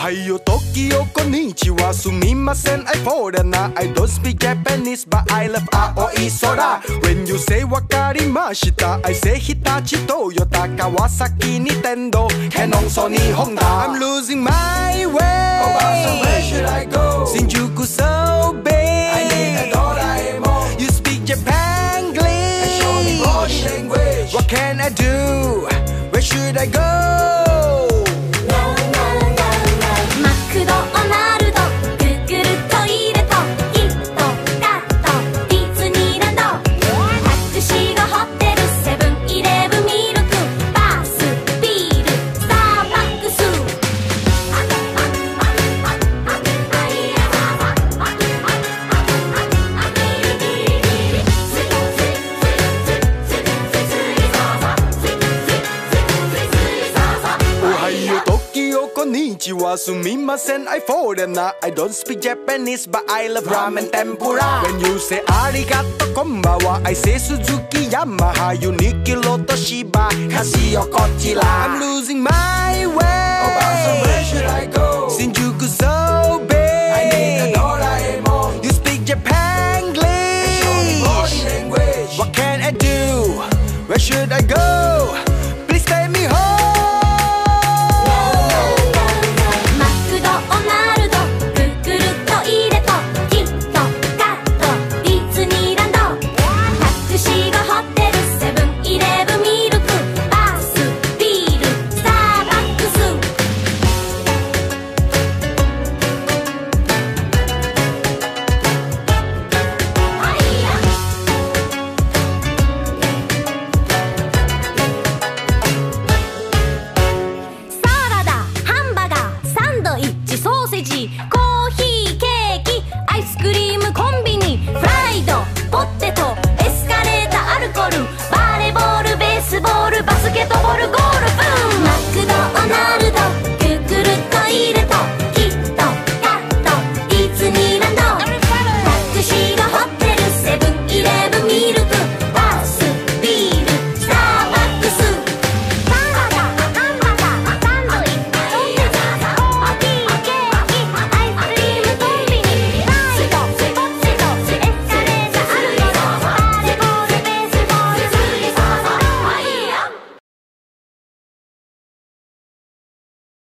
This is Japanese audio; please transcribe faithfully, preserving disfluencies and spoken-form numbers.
はよう、Tokyo、こんにちは、すみません、I foreigner I don't speak Japanese but I love 青い空 When you say わかりました I say 日立、トヨタ、川崎、ニテンド、キャノン、ソニー、ホンダ I'm losing my way So where should I go? 新宿 so big I need a Doraemon You speak Japanese And show me body language What can I do? Where should I go? マクドナルド、グーグルトイレとキットカット、ディズニーランド、タクシーがホテル、セブンイレブン、ミルク、バス、ビール、スターバックス。 おはよう、Tokyo、こんにちは、すみません、I foreigner I don't speak Japanese but I love ramen tempura When you say ありがとう、こんばんは I say 鈴木、ヤマハ、ユニキロ、トシバ、カシオ、こちら I'm losing my way So where should I go? 新宿 so big I need a Doraemon You speak Japanese And show me body language What can I do? Where should I go? Please take me home マクドナルド、グーグルトイレとキットカット、ディズニーランド、タクシーがホテル、セブンイレブン、ミルク、バス、ビール、スターバックス。サラダ、ハンバーガー、サンドイッチ、ソーセージ、